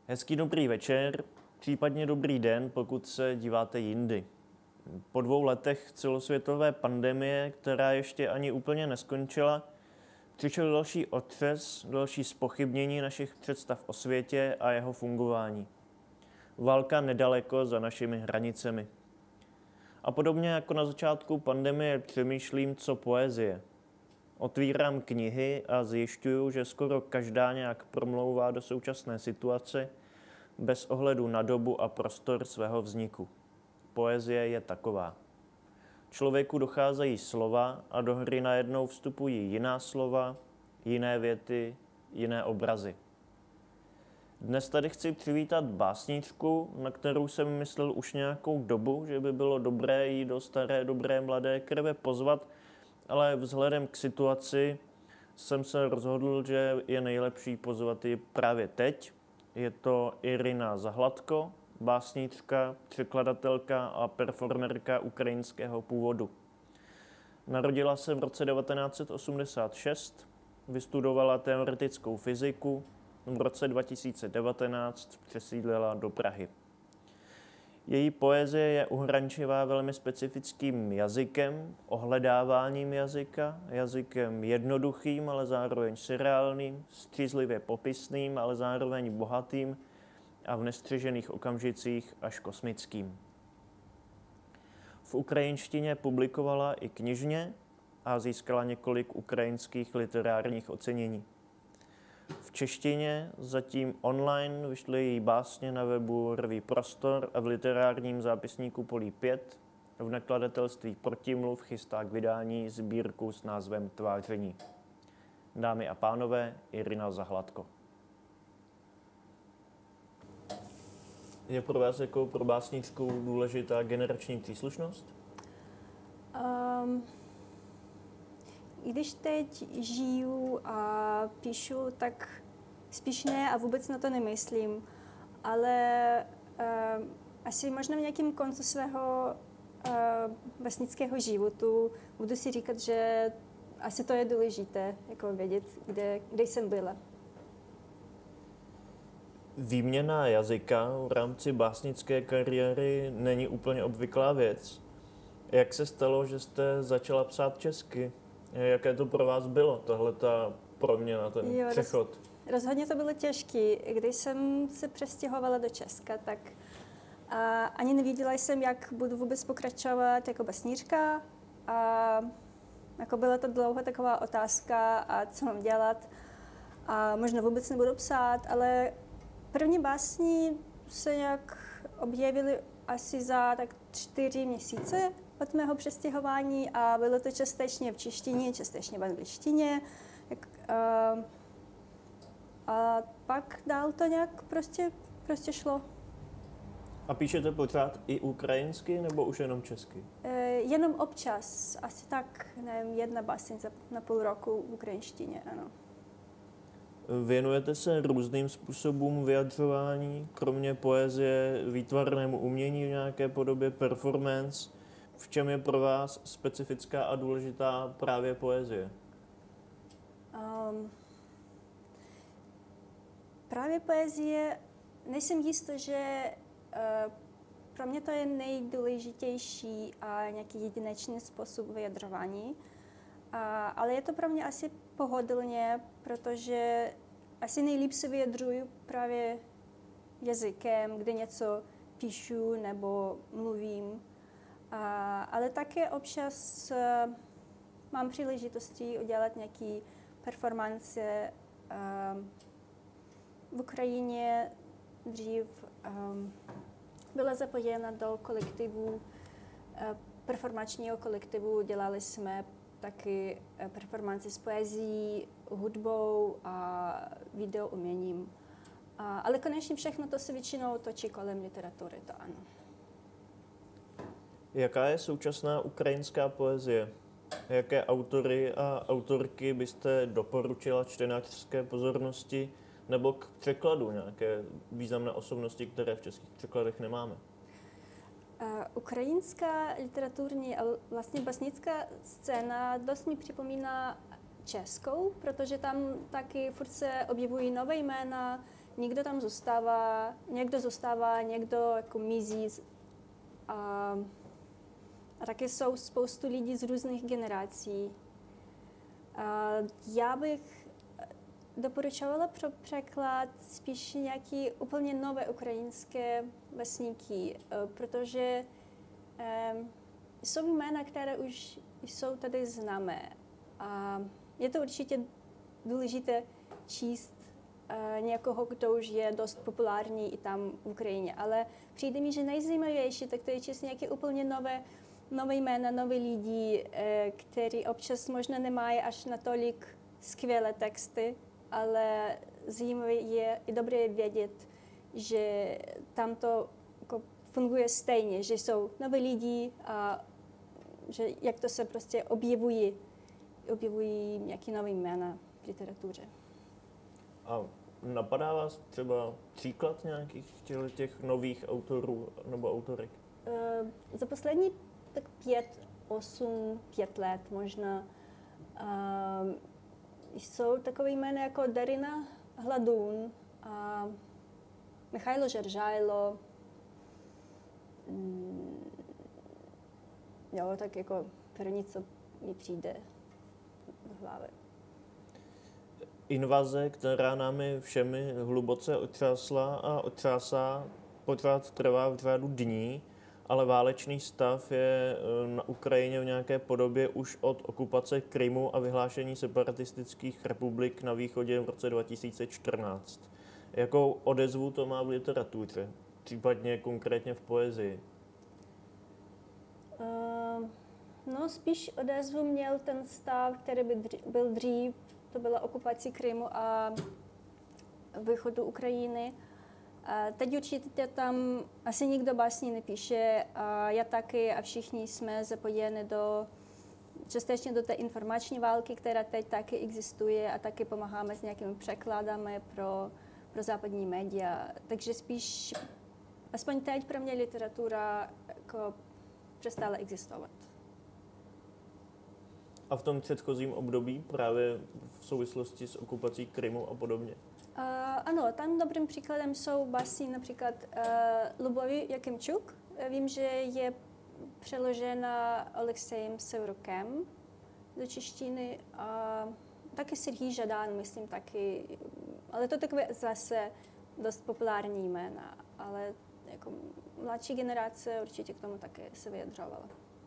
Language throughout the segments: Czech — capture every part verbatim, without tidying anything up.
Hezký dobrý večer, případně dobrý den, pokud se díváte jindy. Po dvou letech celosvětové pandemie, která ještě ani úplně neskončila, přišel další otřes, další zpochybnění našich představ o světě a jeho fungování. Válka nedaleko za našimi hranicemi. A podobně jako na začátku pandemie přemýšlím, co poezie. Otvírám knihy a zjišťuju, že skoro každá nějak promlouvá do současné situace bez ohledu na dobu a prostor svého vzniku. Poezie je taková. Člověku docházejí slova a do hry najednou vstupují jiná slova, jiné věty, jiné obrazy. Dnes tady chci přivítat básničku, na kterou jsem myslel už nějakou dobu, že by bylo dobré jí do staré, dobré, mladé krve pozvat, ale vzhledem k situaci jsem se rozhodl, že je nejlepší pozvat ji právě teď. Je to Irina Zahladko, básnička, překladatelka a performerka ukrajinského původu. Narodila se v roce devatenáct set osmdesát šest, vystudovala teoretickou fyziku, v roce dva tisíce devatenáct přesídlila do Prahy. Její poezie je uhrančivá velmi specifickým jazykem, ohledáváním jazyka, jazykem jednoduchým, ale zároveň surreálním, střízlivě popisným, ale zároveň bohatým a v nestřežených okamžicích až kosmickým. V ukrajinštině publikovala i knižně a získala několik ukrajinských literárních ocenění. V češtině zatím online vyšly její básně na webu Revue Prostor a v literárním zápisníku Polí pět. V nakladatelství Protimluv chystá k vydání sbírku s názvem Tváření. Dámy a pánové, Irina Zahladko. Je pro vás jako pro básničku důležitá generační příslušnost? Um, I když teď žiju a píšu, tak spíš ne a vůbec na to nemyslím. Ale uh, asi možná v nějakém konci svého uh, básnického životu budu si říkat, že asi to je důležité, jako vědět, kde, kde jsem byla. Výměna jazyka v rámci básnické kariéry není úplně obvyklá věc. Jak se stalo, že jste začala psát česky? Jaké to pro vás bylo, tahle ta proměna, ten jo, přechod? Roz, rozhodně to bylo těžké. Když jsem se přestěhovala do Česka, tak a, ani nevěděla jsem, jak budu vůbec pokračovat jako básnířka. A jako byla to dlouho taková otázka, a co mám dělat. A možná vůbec nebudu psát, ale první básni se nějak objevily asi za tak čtyři měsíce od mého přestěhování a bylo to částečně v češtině, částečně v angličtině. Jak, uh, a pak dál to nějak prostě, prostě šlo. A píšete pořád i ukrajinsky nebo už jenom česky? Uh, jenom občas, asi tak, nevím, jedna báseň na půl roku v ukrajinštině, ano. Věnujete se různým způsobům vyjadřování, kromě poezie, výtvarnému umění v nějaké podobě, performance. V čem je pro vás specifická a důležitá právě poezie? Um, právě poezie, nejsem jistá, že uh, pro mě to je nejdůležitější a nějaký jedinečný způsob vyjadřování. A, ale je to pro mě asi pohodlně, protože asi nejlíp se vyjadřuju právě jazykem, kde něco píšu nebo mluvím. A, ale také občas uh, mám příležitosti udělat nějaké performance. Uh, v Ukrajině dřív um, byla zapojena do kolektivu, uh, performačního kolektivu, dělali jsme taky performance s poezií, hudbou a video uměním. A, ale konečně všechno to se většinou točí kolem literatury, to ano. Jaká je současná ukrajinská poezie? Jaké autory a autorky byste doporučila čtenářské pozornosti nebo k překladu nějaké významné osobnosti, které v českých překladech nemáme? Uh, ukrajinská literaturní a vlastně básnická scéna dost mi připomíná českou, protože tam taky furt se objevují nové jména, někdo tam zůstává, někdo zůstává, někdo jako mizí. A, a taky jsou spoustu lidí z různých generací. A já bych doporučovala pro překlad spíš nějaký úplně nové ukrajinské vesníky, protože um, jsou jména, které už jsou tady známé. A je to určitě důležité číst uh, někoho, kdo už je dost populární i tam v Ukrajině. Ale přijde mi, že nejzajímavější, tak to je číst nějaké úplně nové, nové jména, nové lidi, uh, kteří občas možná nemají až natolik skvělé texty, ale zajímavé je i dobré vědět, že tam to jako funguje stejně, že jsou nové lidi a že jak to se prostě objevují, objevují nějaké nové jména v literatuře. A napadá vás třeba příklad nějakých těch nových autorů nebo autorek? Uh, za poslední tak pět, osm, pět let možná uh, jsou takové jména jako Darina Hladun a Michailo Žeržajlo. Mm, jo, tak jako první, co mi přijde do hlavy. Invaze, která námi všemi hluboce otřásla a otřásá, pořád trvá v řádu dní, ale válečný stav je na Ukrajině v nějaké podobě už od okupace Krymu a vyhlášení separatistických republik na východě v roce dva tisíce čtrnáct. Jakou odezvu to má v literatuře, případně konkrétně v poezii? Uh, no, spíš odezvu měl ten stav, který by dřív, byl dřív, to byla okupace Krymu a východu Ukrajiny. A teď určitě tam asi nikdo básní nepíše, a já taky a všichni jsme zapojeni do, částečně do té informační války, která teď taky existuje a taky pomáháme s nějakými překladami pro, pro západní média. Takže spíš, aspoň teď pro mě literatura jako přestala existovat. A v tom předchozím období právě v souvislosti s okupací Krymu a podobně? Uh, ano, tam dobrým příkladem jsou básně například uh, Lubovy Jakimčuk. Vím, že je přeložena Alexejem Severukem do češtiny. A taky Serhij Žadan, myslím taky. Ale to takové zase dost populární jména. Ale jako mladší generace určitě k tomu také se vyjadřovala.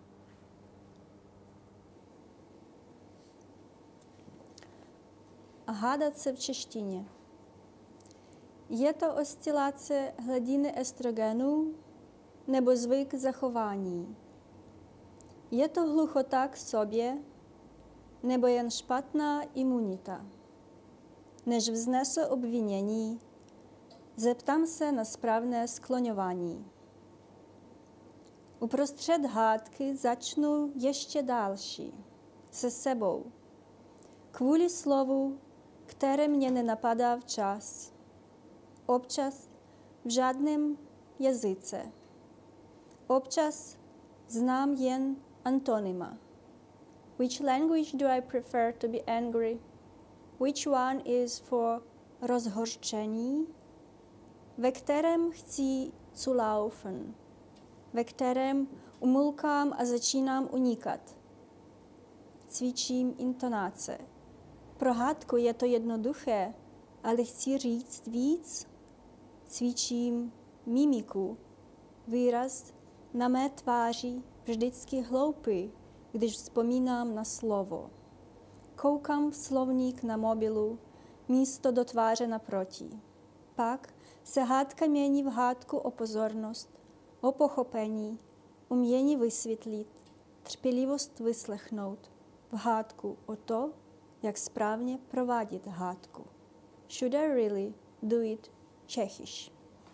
A hádat se v češtině. Je to oscilace hladiny estrogenů nebo zvyk zachování? Je to hluchota k sobě nebo jen špatná imunita? Než vznesu obvinění, zeptám se na správné skloňování. Uprostřed hádky začnu ještě další, se sebou, kvůli slovu, které mě nenapadá včas. Občas v žádném jazyce. Občas znám jen antonyma. Which language do I prefer to be angry? Which one is for rozhořčení? Ve kterém chci zulaufen? Ve kterém umulkám a začínám unikat? Cvičím intonace. Pro hádku je to jednoduché, ale chci říct víc. Cvičím mimiku. Výraz na mé tváři vždycky hloupý, když vzpomínám na slovo. Koukám v slovník na mobilu, místo do tváře naproti. Pak se hádka mění v hádku o pozornost, o pochopení, umění vysvětlit, trpělivost vyslechnout, v hádku o to, jak správně provádět hádku. Should I really do it Čechyš?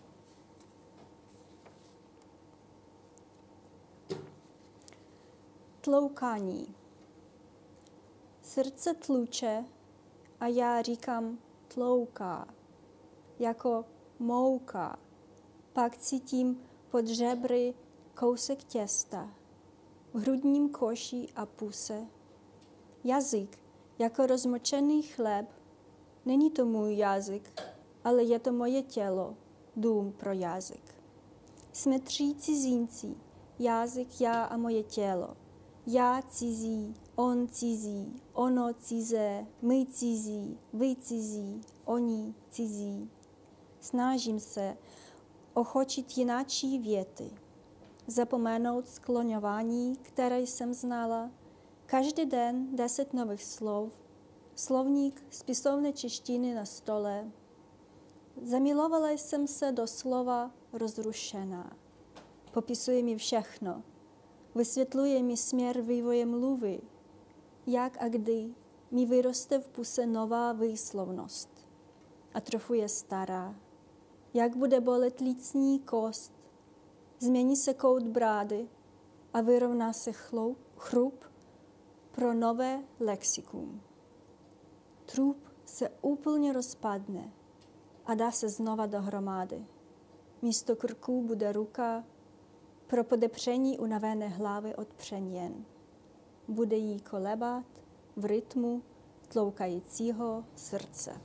Tloukání. Srdce tluče a já říkám tlouká, jako mouka. Pak cítím pod žebry kousek těsta, v hrudním koši a puse. Jazyk jako rozmočený chléb, není to můj jazyk, ale je to moje tělo, dům pro jazyk. Jsme tři cizinci, jazyk, já a moje tělo. Já cizí, on cizí, ono cizé, my cizí, vy cizí, oni cizí. Snažím se ochočit jináčí věty, zapomenout skloňování, které jsem znala, každý den deset nových slov, slovník spisovné češtiny na stole. Zamilovala jsem se do slova rozrušená. Popisuje mi všechno. Vysvětluje mi směr vývoje mluvy. Jak a kdy mi vyroste v puse nová výslovnost. Atrofuje stará. Jak bude bolet lícní kost. Změní se kout brády a vyrovná se chloup, chrup pro nové lexikum. Trup se úplně rozpadne a dá se znova dohromady. Místo krku bude ruka pro podepření unavené hlavy od přeměn. Bude jí kolebat v rytmu tloukajícího srdce.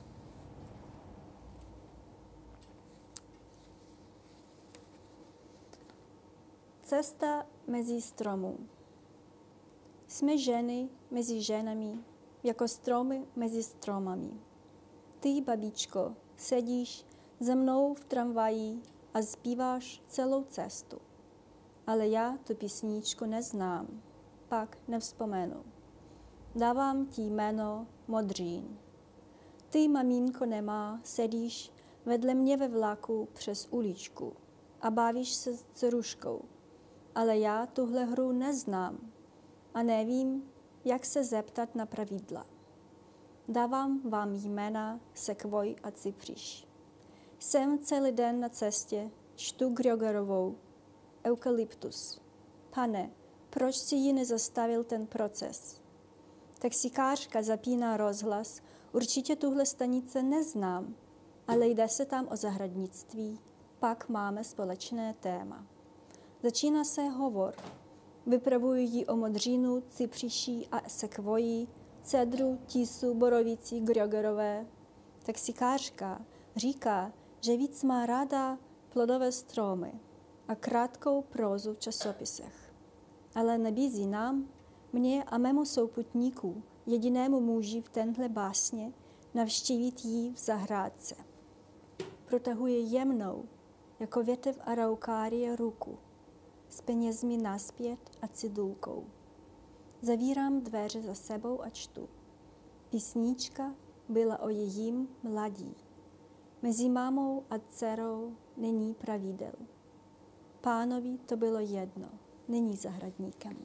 Cesta mezi stromů. Jsme ženy mezi ženami, jako stromy mezi stromami. Ty, babičko, sedíš za mnou v tramvaji a zpíváš celou cestu. Ale já tu písničku neznám, pak nevzpomenu. Dávám ti jméno Modřín. Ty, maminko nemá, sedíš vedle mě ve vlaku přes uličku a bavíš se s dceruškou. Ale já tuhle hru neznám a nevím, jak se zeptat na pravidla. Dávám vám jména Sekvoj a Cypříš. Jsem celý den na cestě, čtu Griogerovou, Eukalyptus. Pane, proč si ji nezastavil ten proces? Taxikářka zapíná rozhlas, určitě tuhle stanice neznám, ale jde se tam o zahradnictví, pak máme společné téma. Začíná se hovor. Vypravuji ji o Modřínu, Cypříši a Sekvoji, cedru, tisu, borovici, Griogerové. Taxikářka říká, že víc má ráda plodové stromy a krátkou prózu v časopisech. Ale nabízí nám, mně a mému souputníku, jedinému muži v téhle básně, navštívit jí v zahrádce. Protahuje jemnou, jako větev araukárie, ruku s penězmi naspět a cedulkou. Zavírám dveře za sebou a čtu. Písnička byla o jejím mladí. Mezi mámou a dcerou není pravidel. Pánovi to bylo jedno, není zahradníkem.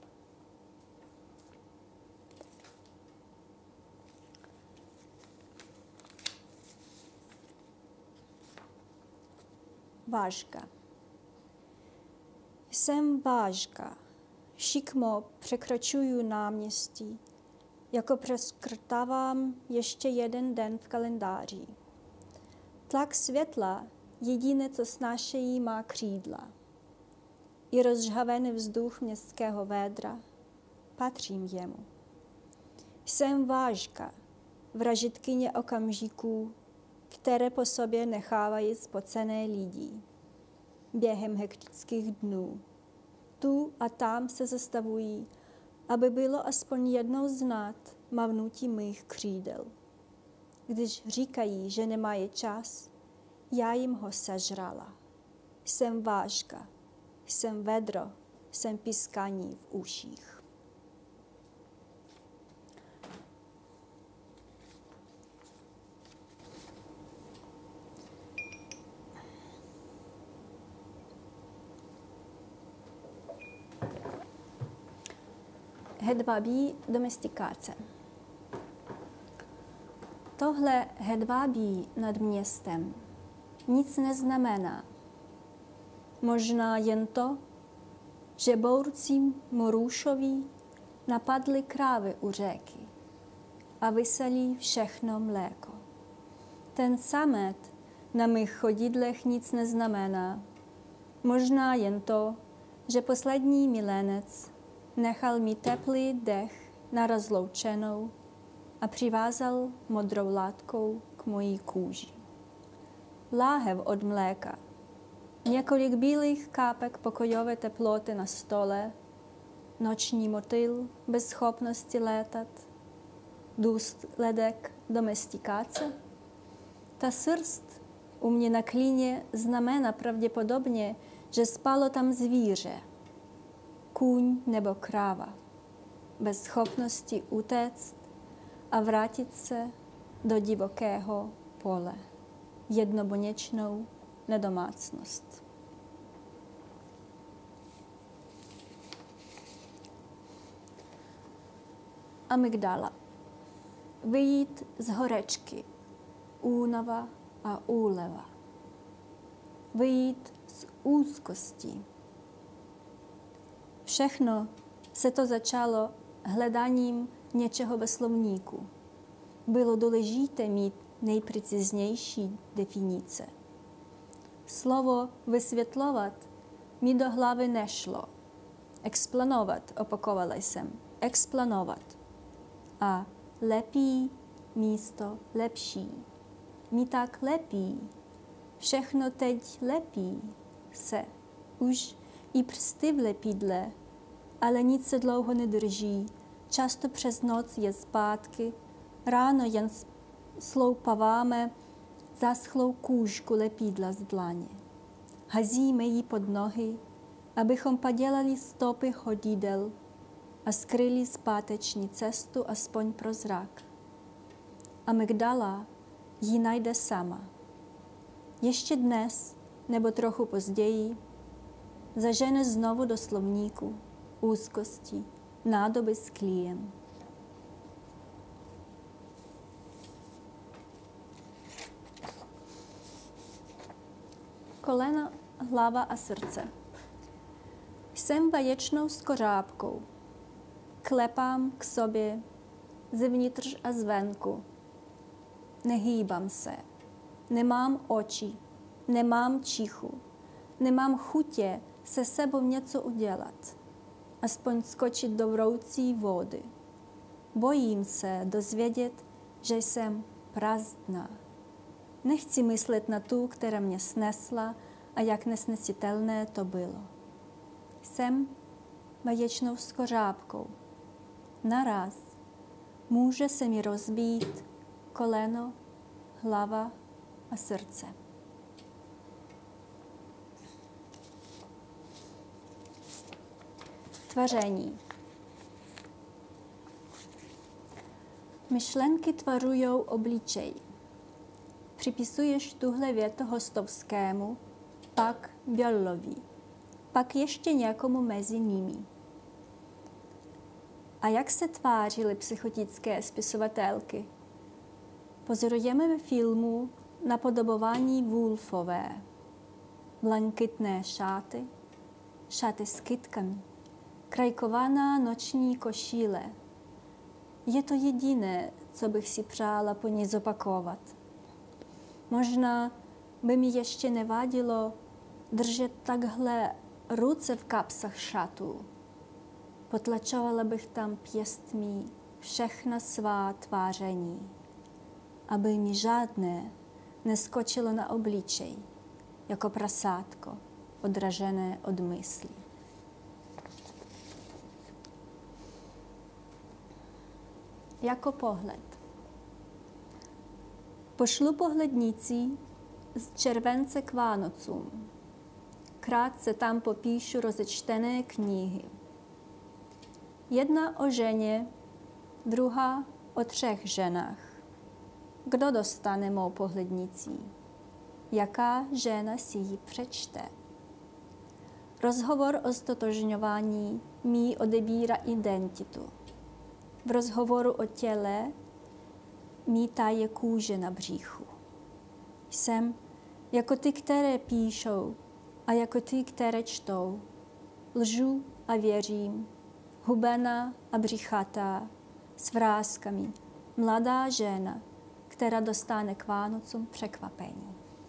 Vážka. Jsem vážka. Šikmo překračuju náměstí, jako přeskrtávám ještě jeden den v kalendáři. Tlak světla, jediné, co snášejí, má křídla. I rozžhavený vzduch městského védra, patřím jemu. Jsem vážka, vražitkyně okamžiků, které po sobě nechávají spocené lidi. Během hektických dnů. Tu a tam se zastavují, aby bylo aspoň jednou znát mavnutí mých křídel. Když říkají, že nemají čas, já jim ho sežrala. Jsem vážka, jsem vedro, jsem pískání v uších. Hedvábí domestikace. Tohle hedvábí nad městem nic neznamená. Možná jen to, že bourci Morůšovi napadli krávy u řeky a vyselí všechno mléko. Ten samet na mých chodidlech nic neznamená. Možná jen to, že poslední milenec nechal mi teplý dech na rozloučenou a přivázal modrou látkou k mojí kůži. láhev od mléka, několik bílých kápek pokojové teploty na stole, noční motýl bez schopnosti létat, důsledek domestikace. Ta srst u mě na klíně znamená pravděpodobně, že spalo tam zvíře, kůň nebo kráva, bez schopnosti utéct a vrátit se do divokého pole, jednobuněčnou nedomácnost. Amygdala. Vyjít z horečky, únava a úleva. Vyjít z úzkostí. Všechno se to začalo hledáním něčeho ve slovníku. Bylo důležité mít nejpreciznější definice. Slovo vysvětlovat mi do hlavy nešlo. Explanovat, opakovala jsem. Explanovat. A lepí místo lepší. Mi tak lepí. Všechno teď lepí se. Už i prsty v lepidle, ale nic se dlouho nedrží. Často přes noc je zpátky. Ráno jen sloupaváme zaschlou kůžku lepidla z dlaně. Hazíme ji pod nohy, abychom podělali stopy chodidel a skryli zpáteční cestu aspoň pro zrak. Amygdala ji najde sama. Ještě dnes, nebo trochu později, zažene znovu do slovníku úzkosti, nádoby s klíjem. Kolena, hlava a srdce. Jsem vaječnou skořápkou. Klepám k sobě zevnitř a zvenku. Nehýbám se. Nemám oči. Nemám čichu. Nemám chutě se sebou něco udělat. Aspoň skočit do vroucí vody. Bojím se dozvědět, že jsem prázdná. Nechci myslet na tu, která mě snesla a jak nesnesitelné to bylo. Jsem vaječnou skořápkou. Naraz může se mi rozbít koleno, hlava a srdce. Tvaření. Myšlenky tvarujou obličej. Připisuješ tuhle větu Hostovskému, pak Bělovi, pak ještě někomu mezi nimi. A jak se tvářily psychotické spisovatelky? Pozorujeme ve filmu napodobování Woolfové. Blankitné šáty, šaty s kytkami, krajkovaná noční košíle. Je to jediné, co bych si přála po ní zopakovat. Možná by mi ještě nevadilo držet takhle ruce v kapsách šatů. Potlačovala bych tam pěstmi všechna svá tváření, aby mi žádné neskočilo na obličej, jako prasátko, odražené od myslí. Jako pohled. Pošlu pohlednici z července k Vánocům. Krátce tam popíšu rozečtené knihy. Jedna o ženě, druhá o třech ženách. Kdo dostane mou pohlednici? Jaká žena si ji přečte? Rozhovor o stotožňování mi odebírá identitu. V rozhovoru o těle mi taje kůže na břichu. Jsem jako ty, které píšou a jako ty, které čtou. Lžu a věřím. Hubená a břichatá, s vrázkami. Mladá žena, která dostane k Vánocům překvapení.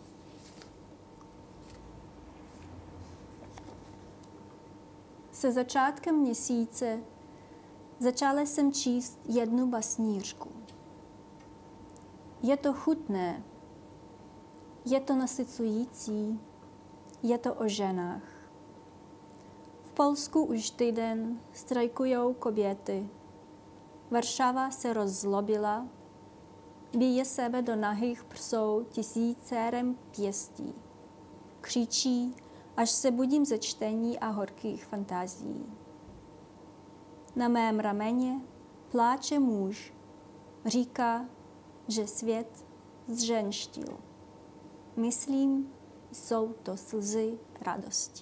Se začátkem měsíce začala jsem číst jednu basnířku. Je to chutné. Je to nasycující, je to o ženách. V Polsku už týden strajkujou koběty. Varšava se rozzlobila, bije sebe do nahých prsou tisícérem pěstí. Křičí, až se budím ze čtení a horkých fantázií. Na mém rameně pláče muž, říká, že svět zženštil. Myslím, jsou to slzy radosti.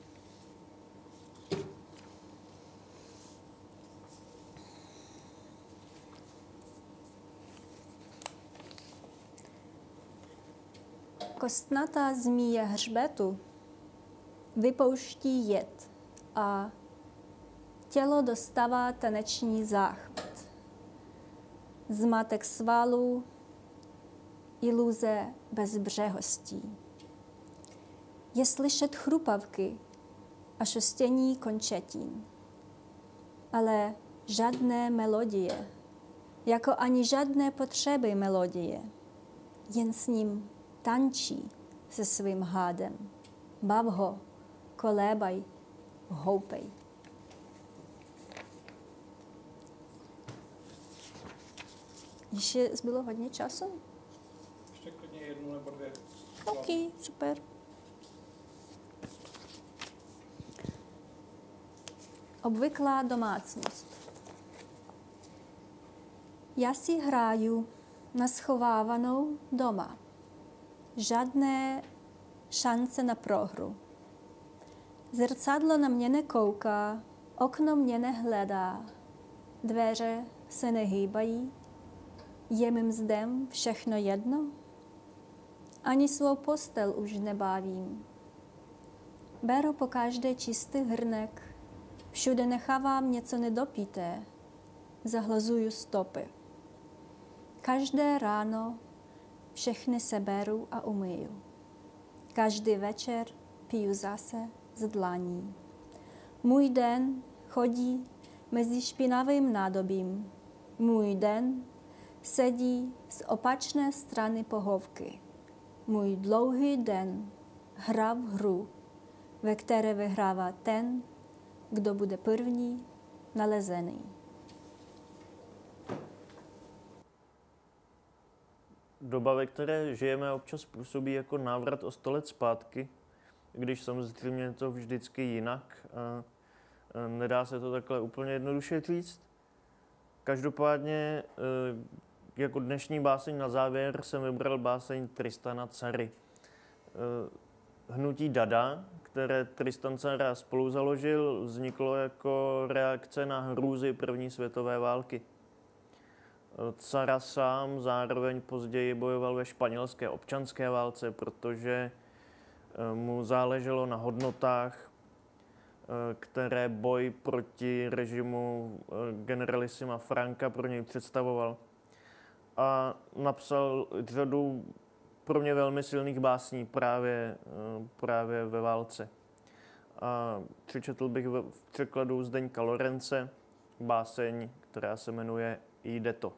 Kostnatá zmíje hřbetu vypouští jed a tělo dostává taneční záchvat. Zmatek svalů, iluze bezbřehostí. Je slyšet chrupavky a šustění končetin, ale žádné melodie, jako ani žádné potřeby melodie, jen s ním tančí se svým hádem. Bav ho, kolébaj, houpej. Ještě zbylo hodně času? Ještě klidně jednu nebo dvě. OK, super. Obvyklá domácnost. Já si hráju na schovávanou doma. Žádné šance na prohru. Zrcadlo na mě nekouká, okno mě nehledá, dveře se nehýbají, je mým zdem všechno jedno? Ani svou postel už nebavím. Beru po každé čistý hrnek, všude nechávám něco nedopité, zahlazuju stopy. Každé ráno všechny seberu a umyju. Každý večer piju zase z dlaní. Můj den chodí mezi špinavým nádobím. Můj den sedí z opačné strany pohovky. Můj dlouhý den hra v hru, ve které vyhrává ten, kdo bude první nalezený. Doba, ve které žijeme, občas působí jako návrat o sto let zpátky, když samozřejmě je to vždycky jinak. A nedá se to takhle úplně jednoduše říct. Každopádně jako dnešní báseň na závěr jsem vybral báseň Tristana Tzary. Hnutí Dada, které Tristan Tzara spolu založil, vzniklo jako reakce na hrůzy první světové války. Tzara sám zároveň později bojoval ve španělské občanské válce, protože mu záleželo na hodnotách, které boj proti režimu generalissima Franca pro něj představoval. A napsal řadu pro mě velmi silných básní právě, právě ve válce. A přečetl bych v překladu Zdeňka Lorence báseň, která se jmenuje Jde to.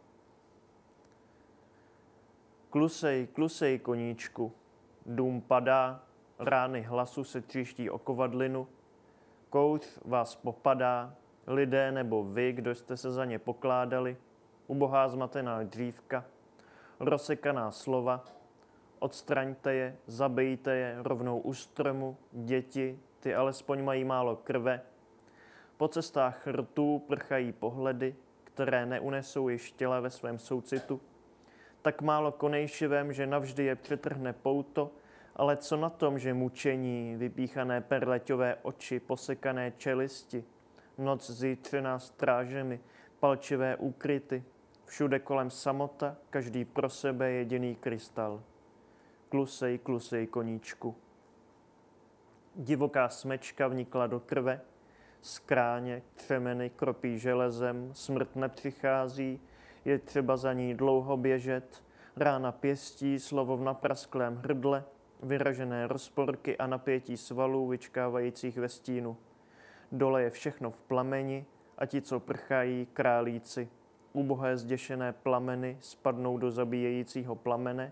Klusej, klusej, koníčku, dům padá, rány hlasu se tříští o kovadlinu, kouř vás popadá, lidé nebo vy, kdo jste se za ně pokládali, ubohá zmatená dřívka, rozsekaná slova, odstraňte je, zabijte je rovnou u stromu, děti, ty alespoň mají málo krve. Po cestách rtů prchají pohledy, které neunesou již těla ve svém soucitu. Tak málo konejšivém, že navždy je přetrhne pouto, ale co na tom, že mučení, vypíchané perleťové oči, posekané čelisti, noc zítřená strážemi, palčivé úkryty, všude kolem samota, každý pro sebe jediný krystal. Klusej, klusej, koníčku. Divoká smečka vnikla do krve, skráně, křemeny kropí železem, smrt nepřichází, je třeba za ní dlouho běžet, rána pěstí, slovo v naprasklém hrdle, vyražené rozporky a napětí svalů vyčkávajících ve stínu. Dole je všechno v plameni a ti, co prchají, králíci. Ubohé zděšené plameny spadnou do zabíjejícího plamene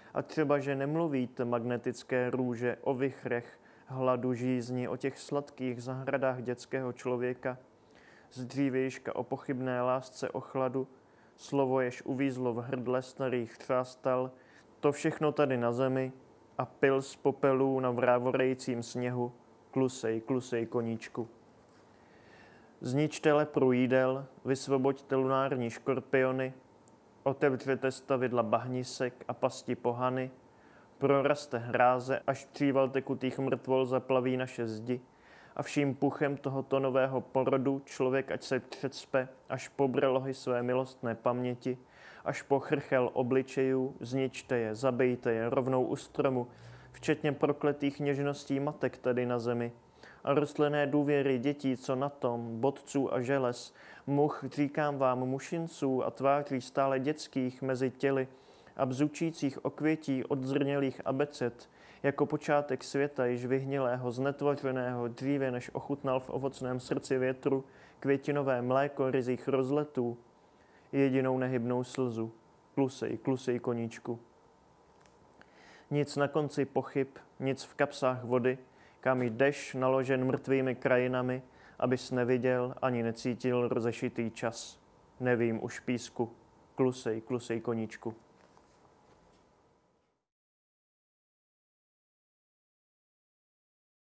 A třeba, že nemluvíte, magnetické růže, o vichrech, hladu, žízni, o těch sladkých zahradách dětského člověka, z dřívějška o pochybné lásce, o chladu, slovo, jež uvízlo v hrdle starých třástal, to všechno tady na zemi a pil z popelů na vrávorejícím sněhu, klusej, klusej, koníčku. Zničte lepru jídel, vysvoboďte lunární škorpiony, otevřete stavidla bahnisek a pasti pohany, proraste hráze, až příval tekutých mrtvol zaplaví naše zdi a vším puchem tohoto nového porodu člověk ať se přecpe, až po brelohy své milostné paměti, až po chrchel obličejů, zničte je, zabijte je rovnou u stromu, včetně prokletých něžností matek tady na zemi a rostlinné důvěry dětí, co na tom, bodců a želez, much, říkám vám, mušinců a tváří stále dětských mezi těly a bzučících okvětí odzrnělých abeced, jako počátek světa již vyhnilého, znetvořeného, dříve než ochutnal v ovocném srdci větru květinové mléko ryzích rozletů, jedinou nehybnou slzu, klusej, klusej, koníčku. Nic na konci pochyb, nic v kapsách vody, kam jdeš naložen mrtvými krajinami, abys neviděl ani necítil rozešitý čas. Nevím už písku, klusej, klusej, koníčku.